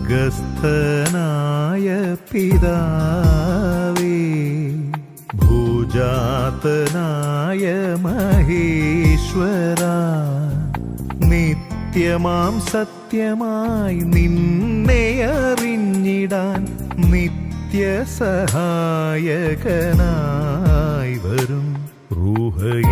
സ്വർഗസ്ഥനായ പിതാവേ, ഭൂജാതനായ മഹേശ്വരാ, നിത്യമാം സത്യമായി നിന്നെ അറിഞ്ഞിടാൻ നിത്യസഹായകനായി വരും റൂഹയെ